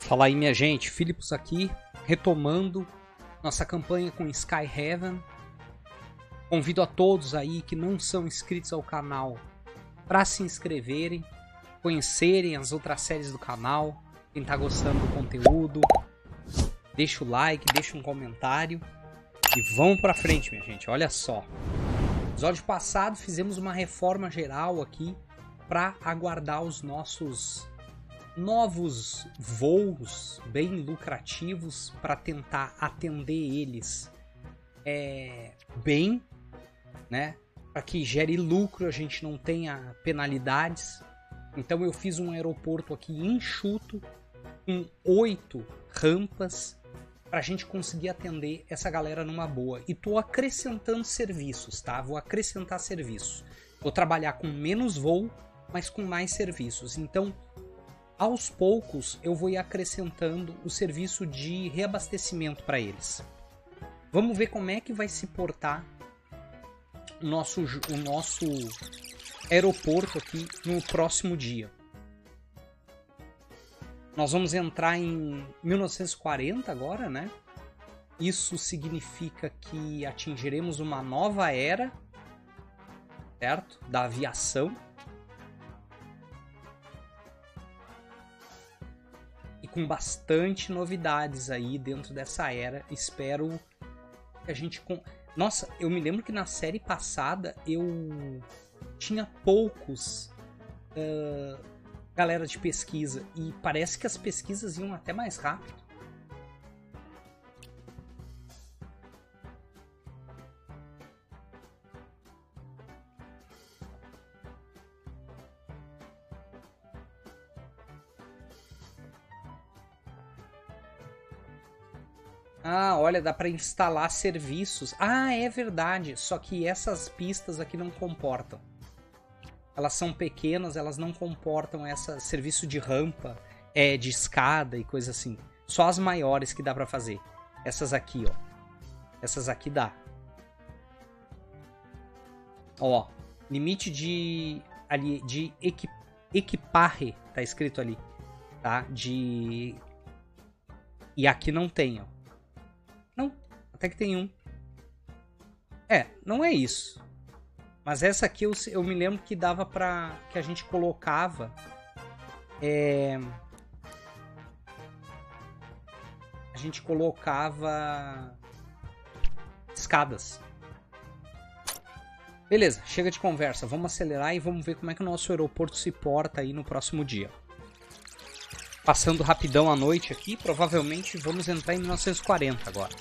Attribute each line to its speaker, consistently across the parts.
Speaker 1: Fala aí, minha gente, Philips aqui, retomando nossa campanha com Skyhaven. Convido a todos aí que não são inscritos ao canal para se inscreverem, conhecerem as outras séries do canal. Quem tá gostando do conteúdo, deixa o like, deixa um comentário e vamos pra frente, minha gente. Olha só, no episódio passado fizemos uma reforma geral aqui para aguardar os nossos novos voos bem lucrativos, para tentar atender eles bem, né? Para que gere lucro, a gente não tenha penalidades. Então eu fiz um aeroporto aqui enxuto, com 8 rampas, para a gente conseguir atender essa galera numa boa. E tô acrescentando serviços, tá? Vou acrescentar serviços. Vou trabalhar com menos voo, mas com mais serviços. Então, aos poucos, eu vou ir acrescentando o serviço de reabastecimento para eles. Vamos ver como é que vai se portar o nosso aeroporto aqui no próximo dia. Nós vamos entrar em 1940 agora, né? Isso significa que atingiremos uma nova era, certo? Da aviação. E com bastante novidades aí dentro dessa era. Espero que a gente... Nossa, eu me lembro que na série passada eu tinha poucos galera de pesquisa. E parece que as pesquisas iam até mais rápido. Ah, olha, dá para instalar serviços. Ah, é verdade. Só que essas pistas aqui não comportam. Elas são pequenas, elas não comportam esse serviço de rampa, de escada e coisa assim. Só as maiores que dá para fazer. Essas aqui, ó. Essas aqui dá. Ó, limite de equiparre, tá escrito ali, tá? E aqui não tem, ó. Não, até que tem um. Não é isso. Mas essa aqui eu me lembro que dava pra... que a gente colocava... A gente colocava... escadas. Beleza, chega de conversa. Vamos acelerar e vamos ver como é que o nosso aeroporto se porta aí no próximo dia. Passando rapidão a noite aqui, provavelmente vamos entrar em 1940 agora.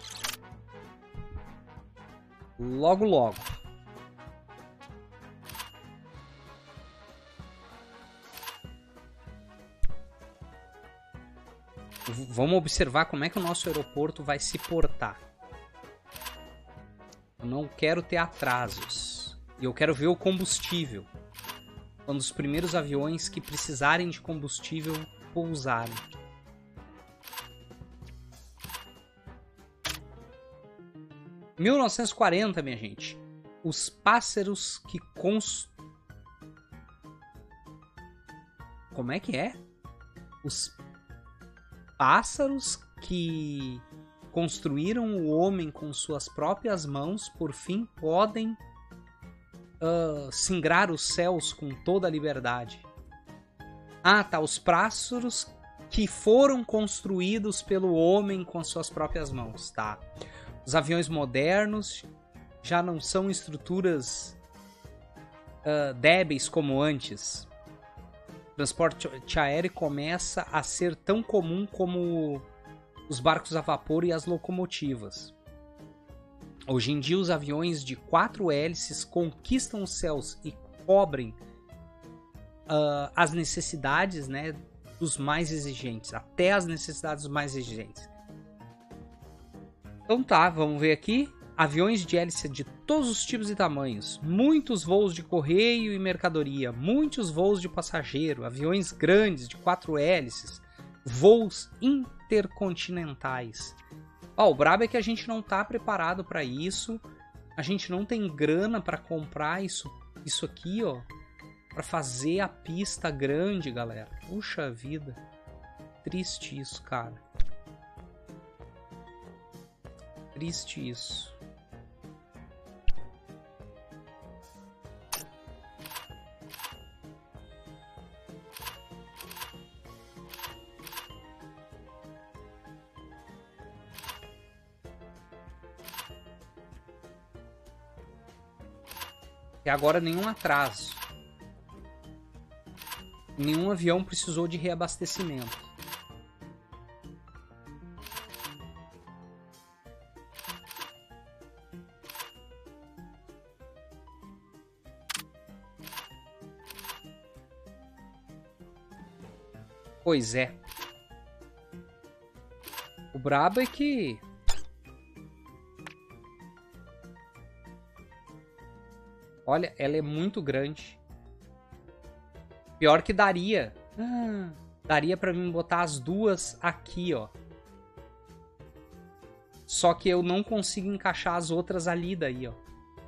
Speaker 1: Logo, logo. Vamos observar como é que o nosso aeroporto vai se portar. Eu não quero ter atrasos. E eu quero ver o combustível. Quando os primeiros aviões que precisarem de combustível pousarem. Em 1940, minha gente, os pássaros que Como é que é? Os pássaros que construíram o homem com suas próprias mãos, por fim, podem singrar os céus com toda a liberdade. Ah, tá. Os pássaros que foram construídos pelo homem com suas próprias mãos, tá? Os aviões modernos já não são estruturas débeis como antes. O transporte aéreo começa a ser tão comum como os barcos a vapor e as locomotivas. Hoje em dia, os aviões de 4 hélices conquistam os céus e cobrem as necessidades, né, dos mais exigentes, até as necessidades dos mais exigentes. Então tá, vamos ver aqui. Aviões de hélice de todos os tipos e tamanhos, muitos voos de correio e mercadoria, muitos voos de passageiro, aviões grandes de 4 hélices, voos intercontinentais. O brabo é que a gente não tá preparado para isso, a gente não tem grana para comprar isso aqui, ó, para fazer a pista grande, galera. Puxa vida. triste isso, cara. Triste isso. E agora nenhum atraso. Nenhum avião precisou de reabastecimento. Pois é. O brabo é que... Olha, ela é muito grande. Pior que daria. Daria pra mim botar as duas aqui, ó. Só que eu não consigo encaixar as outras ali daí, ó.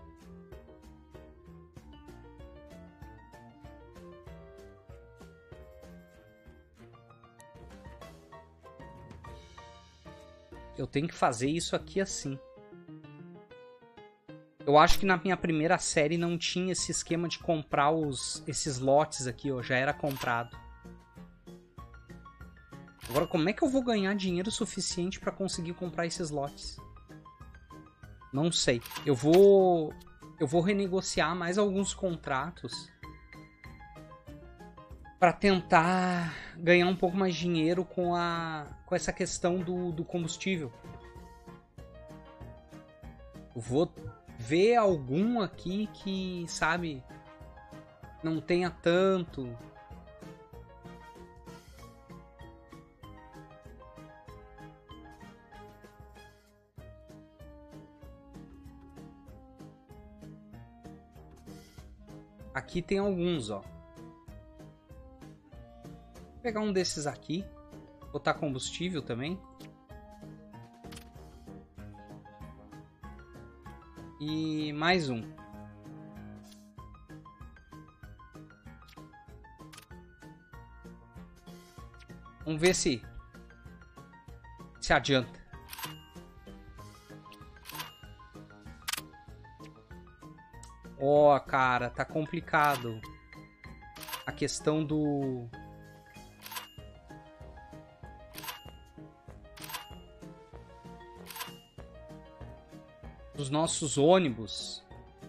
Speaker 1: Eu tenho que fazer isso aqui assim. Eu acho que na minha primeira série não tinha esse esquema de comprar esses lotes aqui, ó. Já era comprado. Agora, como é que eu vou ganhar dinheiro suficiente para conseguir comprar esses lotes? Não sei. Eu vou renegociar mais alguns contratos para tentar ganhar um pouco mais de dinheiro com essa questão do combustível. Eu vou ver algum aqui que, sabe, não tenha tanto. Aqui tem alguns, ó. Vou pegar um desses aqui. Botar combustível também. E mais um. Vamos ver se adianta. Ó, cara, tá complicado. A questão dos nossos ônibus.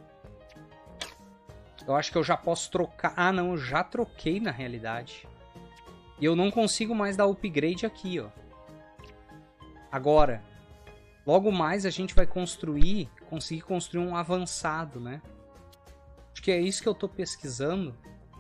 Speaker 1: Eu acho que eu já posso trocar. Ah, não, eu já troquei na realidade. E eu não consigo mais dar upgrade aqui, ó. Agora, logo mais a gente vai conseguir construir um avançado, né? Acho que é isso que eu tô pesquisando.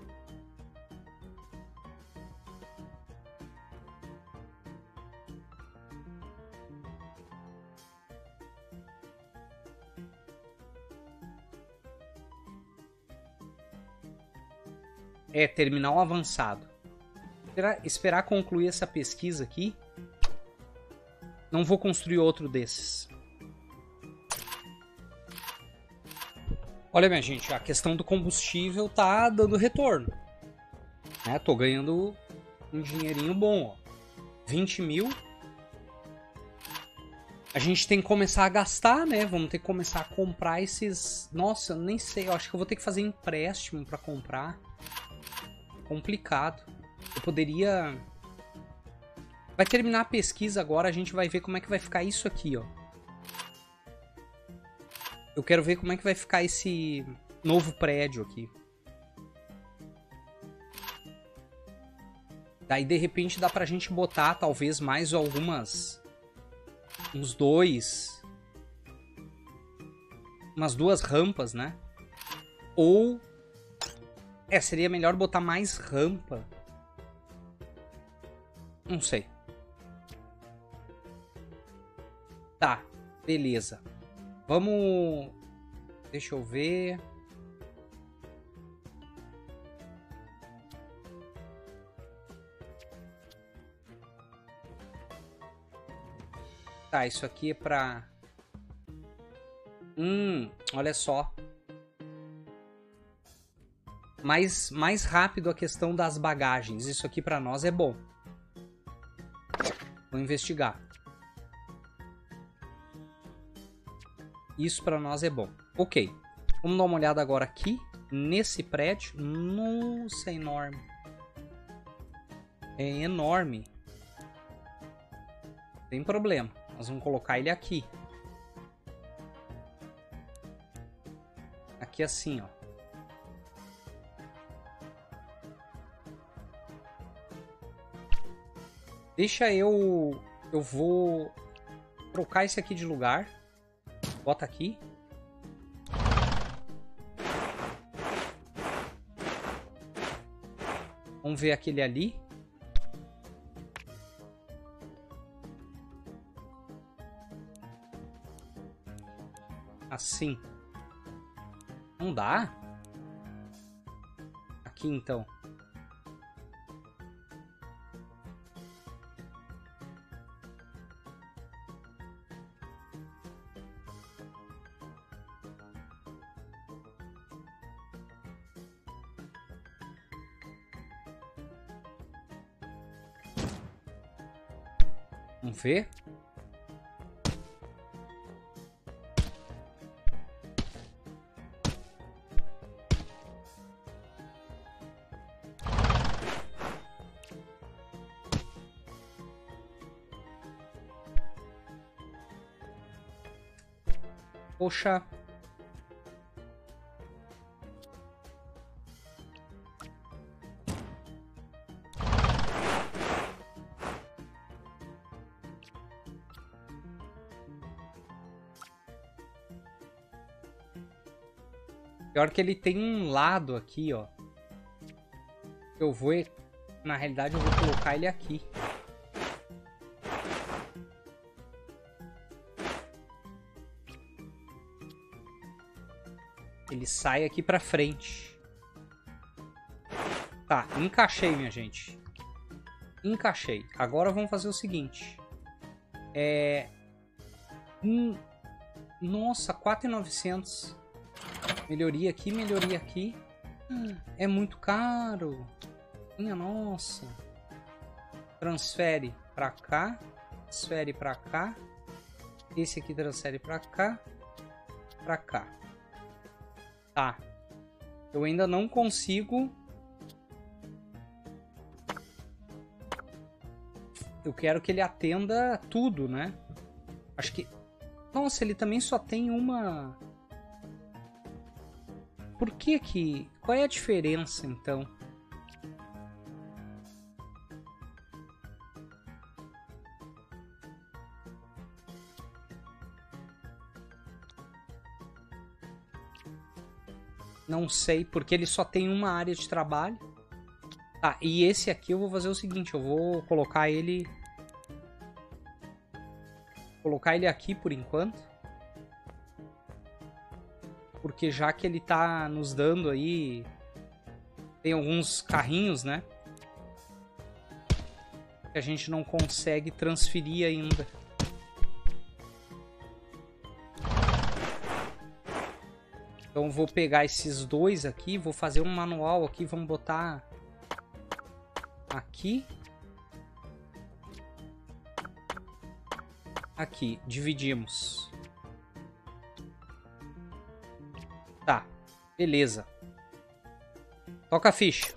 Speaker 1: É, terminal avançado. Esperar concluir essa pesquisa aqui. Não vou construir outro desses. Olha, minha gente, a questão do combustível tá dando retorno. Né? Tô ganhando um dinheirinho bom, ó. 20 mil. A gente tem que começar a gastar, né? Vamos ter que começar a comprar esses... Nossa, eu nem sei. Eu acho que eu vou ter que fazer empréstimo pra comprar. Complicado. Eu poderia... Vai terminar a pesquisa agora. A gente vai ver como é que vai ficar isso aqui, ó. Eu quero ver como é que vai ficar esse novo prédio aqui. Daí, de repente, dá pra gente botar, talvez, mais algumas... Uns dois... Umas duas rampas, né? Ou... seria melhor botar mais rampa. Não sei. Tá, beleza. Vamos... Deixa eu ver... Tá, isso aqui é pra... olha só. Mais rápido a questão das bagagens. Isso aqui pra nós é bom. Vou investigar. Isso pra nós é bom. Ok. Vamos dar uma olhada agora aqui. Nesse prédio. Nossa, é enorme. É enorme. Tem problema. Nós vamos colocar ele aqui. Aqui assim, ó. Deixa eu vou trocar esse aqui de lugar. Bota aqui. Vamos ver aquele ali. Assim. Não dá? Aqui então. Vamos ver. Poxa. Pior que ele tem um lado aqui, ó. Eu vou... Na realidade, eu vou colocar ele aqui. Ele sai aqui pra frente. Tá, encaixei, minha gente. Encaixei. Agora vamos fazer o seguinte. Nossa, 4.900. Melhoria aqui, melhoria aqui. É muito caro. Minha nossa. Transfere pra cá. Transfere pra cá. Esse aqui transfere pra cá. Pra cá. Tá. Eu ainda não consigo. Eu quero que ele atenda tudo, né? Acho que... Nossa, ele também só tem uma... Por que que... Qual é a diferença, então? Não sei, porque ele só tem uma área de trabalho. Tá, e esse aqui eu vou fazer o seguinte, eu vou colocar ele... Colocar ele aqui por enquanto. Porque já que ele tá nos dando aí... Tem alguns carrinhos, né? Que a gente não consegue transferir ainda. Então vou pegar esses dois aqui, vou fazer um manual aqui, vamos botar aqui. Aqui, dividimos. Tá, beleza. Toca a ficha.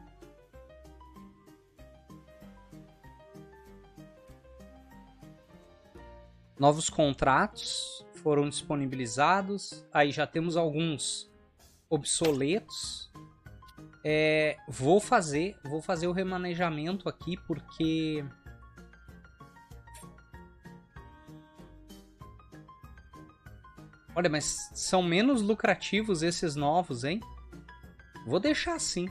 Speaker 1: Novos contratos foram disponibilizados. Aí já temos alguns obsoletos. Vou fazer o remanejamento aqui porque... Olha, mas são menos lucrativos esses novos, hein? Vou deixar assim.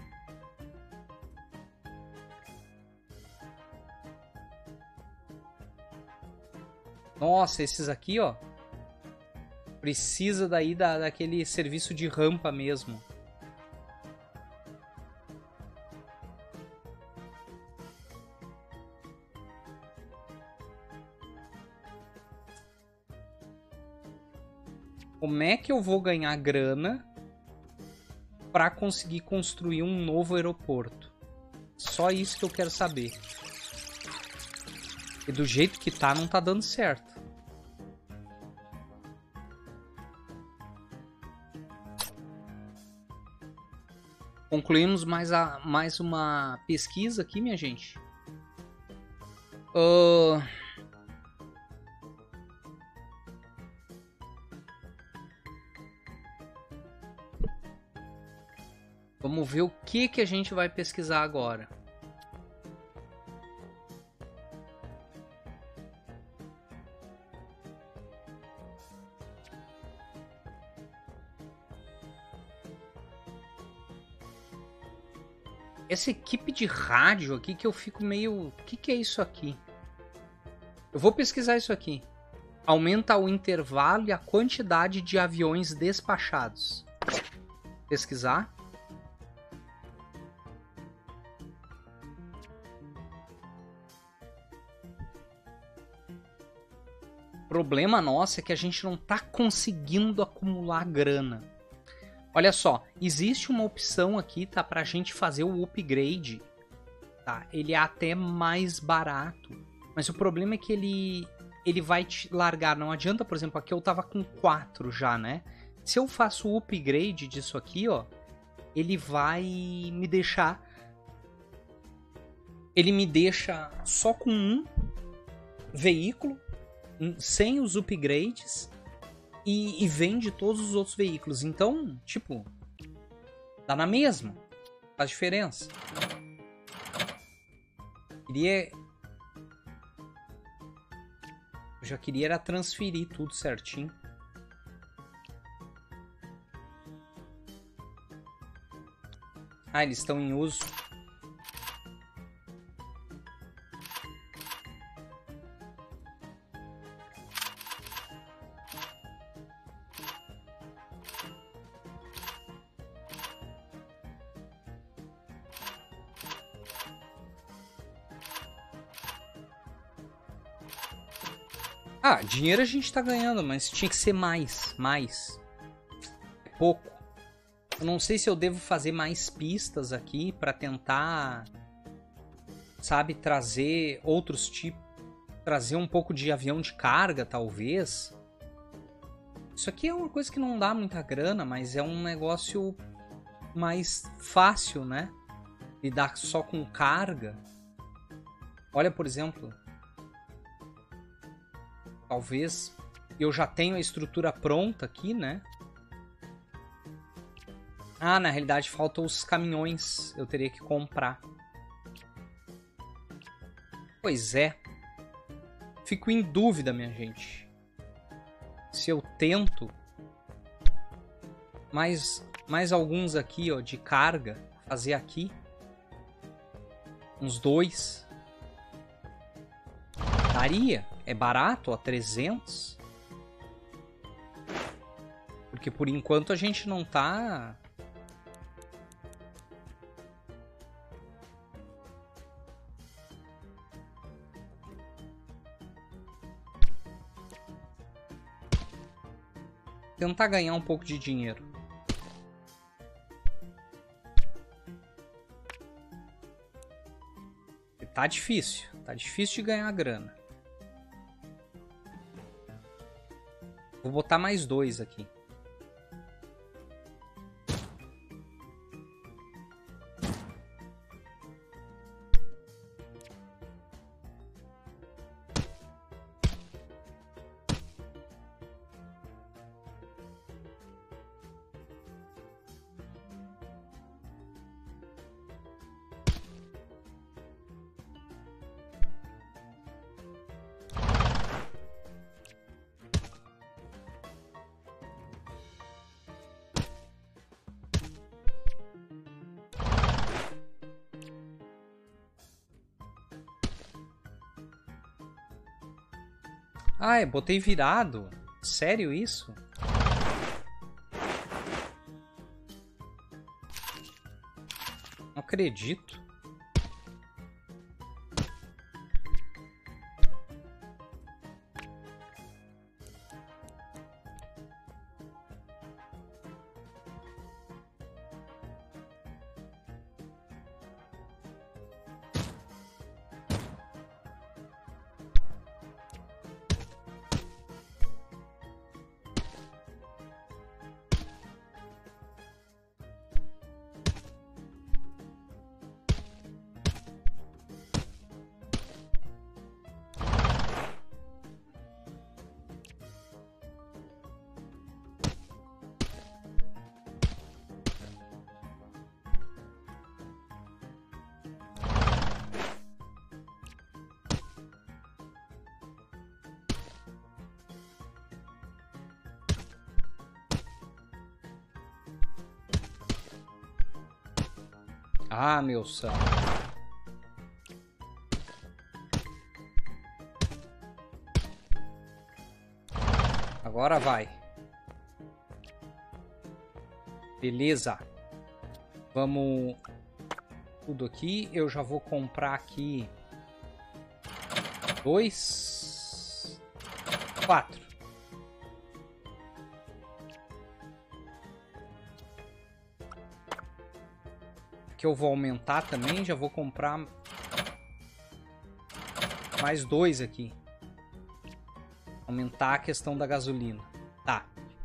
Speaker 1: Nossa, esses aqui, ó. Precisa daí daquele serviço de rampa mesmo. Como é que eu vou ganhar grana para conseguir construir um novo aeroporto? Só isso que eu quero saber. E do jeito que tá, não tá dando certo. Concluímos mais uma pesquisa aqui, minha gente. Vamos ver o que a gente vai pesquisar agora. Essa equipe de rádio aqui que eu fico meio... O que é isso aqui? Eu vou pesquisar isso aqui. Aumenta o intervalo e a quantidade de aviões despachados. Pesquisar. O problema nosso é que a gente não tá conseguindo acumular grana. Olha só, existe uma opção aqui, tá, pra gente fazer o upgrade, tá? Ele é até mais barato, mas o problema é que ele vai te largar. Não adianta, por exemplo, aqui eu tava com 4 já, né? Se eu faço o upgrade disso aqui, ó, ele vai me deixar... Ele me deixa só com um veículo, sem os upgrades, e vende todos os outros veículos. Então, tipo, dá na mesma. Faz diferença. Eu já queria era transferir tudo certinho. Ah, eles estão em uso. Ah, dinheiro a gente tá ganhando, mas tinha que ser mais. É pouco. Eu não sei se eu devo fazer mais pistas aqui pra tentar, sabe, trazer outros tipos. Trazer um pouco de avião de carga, talvez. Isso aqui é uma coisa que não dá muita grana, mas é um negócio mais fácil, né? Lidar só com carga. Olha, por exemplo... Talvez eu já tenho a estrutura pronta aqui, né? Ah, na realidade faltam os caminhões. Eu teria que comprar. Pois é. Fico em dúvida, minha gente. Se eu tento mais alguns aqui, ó, de carga, fazer aqui. Uns 2. Daria. É barato, ó, 300. Porque por enquanto a gente não tá... Tentar ganhar um pouco de dinheiro. Tá difícil de ganhar grana. Vou botar mais 2 aqui. Ah, botei virado. Sério isso? Não acredito. Ah, meu santo. Agora vai. Beleza. Vamos... Tudo aqui. Eu já vou comprar aqui... 2... 4. Aqui eu vou aumentar também. Já vou comprar... mais 2 aqui. Aumentar a questão da gasolina. Tá.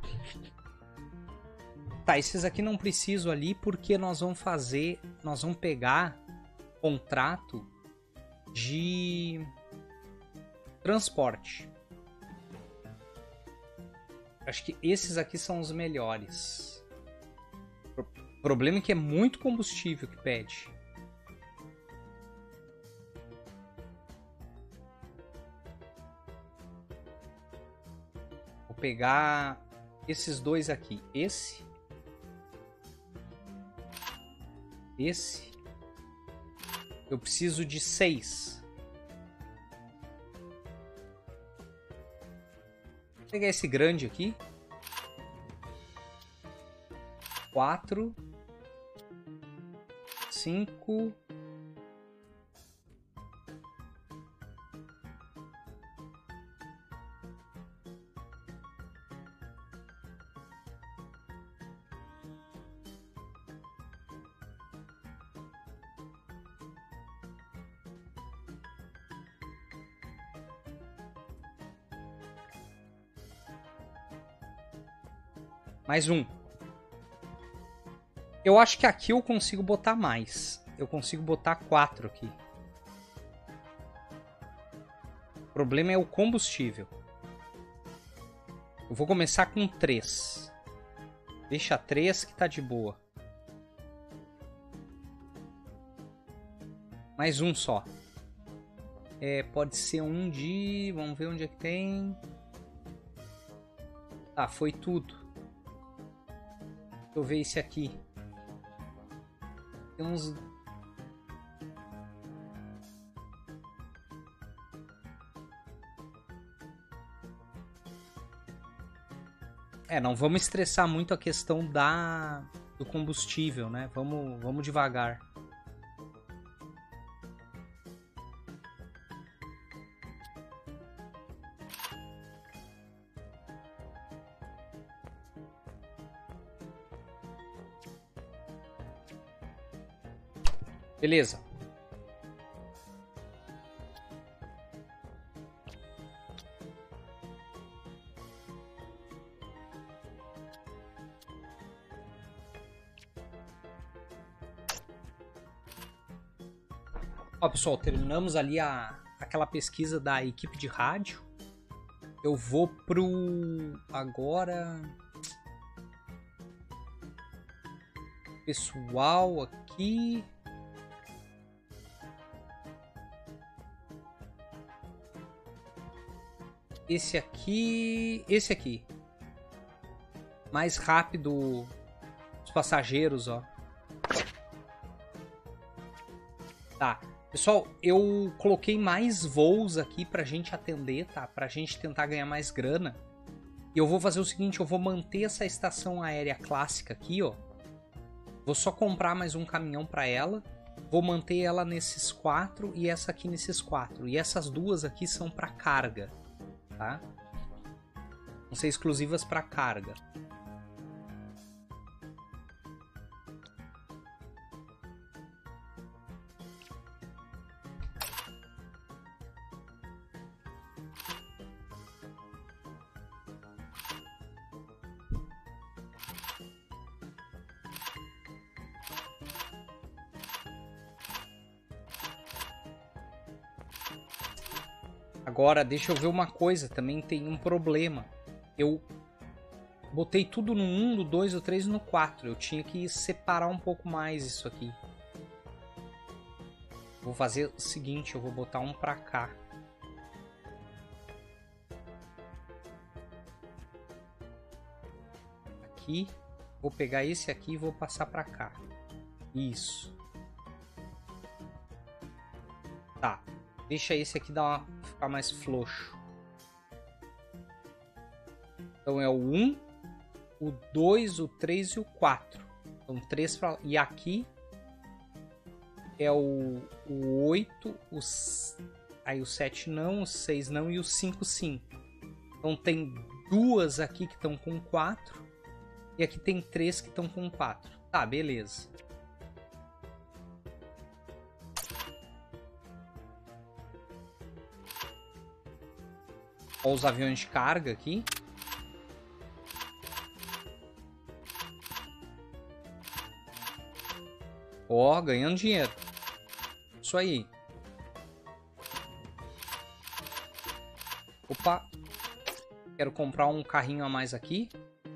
Speaker 1: Tá, esses aqui não preciso ali porque nós vamos fazer... Nós vamos pegar contrato de transporte. Acho que esses aqui são os melhores. O problema é que é muito combustível que pede. Vou pegar esses dois aqui. Esse. Eu preciso de 6. Vou pegar esse grande aqui. 4. 5. Mais um. Eu acho que aqui eu consigo botar mais. Eu consigo botar 4 aqui. O problema é o combustível. Eu vou começar com 3. Deixa 3 que tá de boa. Mais um só. Pode ser um de... Vamos ver onde é que tem. Tá, foi tudo. Deixa eu ver esse aqui. Tem uns... não vamos estressar muito a questão do combustível, né? Vamos devagar. Beleza. Ó, pessoal, terminamos ali aquela pesquisa da equipe de rádio. Eu vou pro... Agora... Pessoal aqui... Esse aqui. Mais rápido os passageiros, ó. Tá. Pessoal, eu coloquei mais voos aqui pra gente atender, tá? Pra gente tentar ganhar mais grana. E eu vou fazer o seguinte, eu vou manter essa estação aérea clássica aqui, ó. Vou só comprar mais um caminhão pra ela. Vou manter ela nesses 4 e essa aqui nesses 4. E essas duas aqui são pra carga. Tá? Vão ser exclusivas para carga. Agora, deixa eu ver uma coisa, também tem um problema. Eu botei tudo no 1, no 2, no 3 e no 4. Eu tinha que separar um pouco mais isso aqui. Vou fazer o seguinte, eu vou botar um pra cá. Aqui. Vou pegar esse aqui e vou passar pra cá. Isso. Deixa esse aqui ficar mais frouxo. Então é o 1, o 2, o 3 e o 4. Então 3 pra... E aqui é o 8, aí o 7 não, o 6 não e o 5 sim. Então tem 2 aqui que estão com 4 e aqui tem 3 que estão com 4. Tá, beleza. Olha os aviões de carga aqui. Ó, ganhando dinheiro. Isso aí. Opa. Quero comprar um carrinho a mais aqui.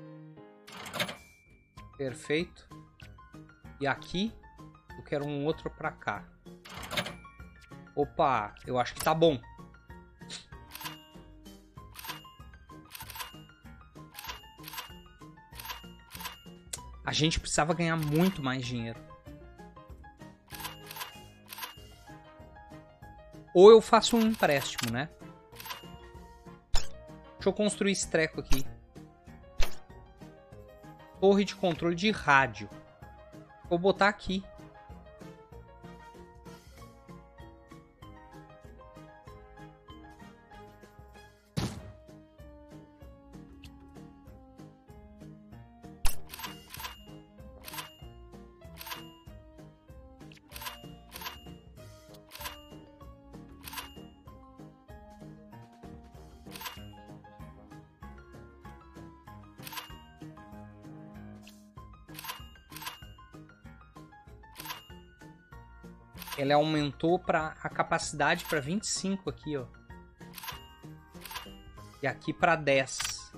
Speaker 1: Perfeito. E aqui, eu quero um outro pra cá. Opa, eu acho que tá bom. A gente precisava ganhar muito mais dinheiro. Ou eu faço um empréstimo, né? Deixa eu construir esse treco aqui. Torre de controle de rádio. Vou botar aqui. Ele aumentou a capacidade para 25 aqui, ó. E aqui para 10.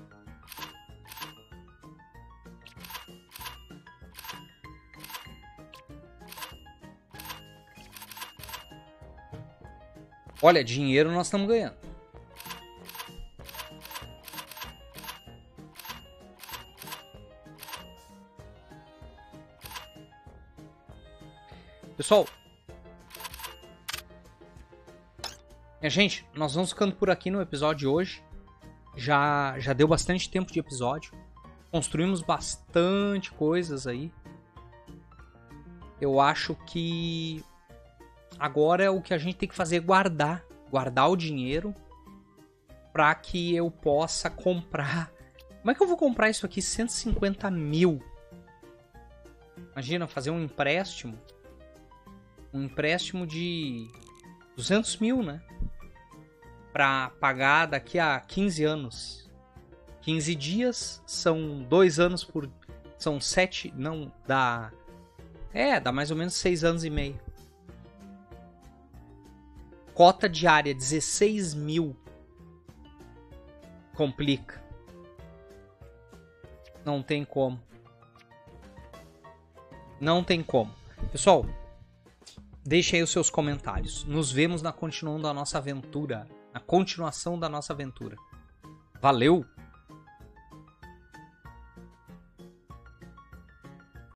Speaker 1: Olha, dinheiro nós estamos ganhando. Pessoal, minha gente, nós vamos ficando por aqui no episódio de hoje. Já deu bastante tempo de episódio. Construímos bastante coisas aí. Eu acho que agora o que a gente tem que fazer é guardar o dinheiro para que eu possa comprar. Como é que eu vou comprar isso aqui? 150 mil. Imagina, fazer um empréstimo. Um empréstimo de 200 mil, né? Para pagar daqui a 15 anos. 15 dias são 2 anos por... São 7... Não, dá... dá mais ou menos 6 anos e meio. Cota diária, 16 mil. Complica. Não tem como. Não tem como. Pessoal, deixe aí os seus comentários. Nos vemos na continuação da nossa aventura. Valeu!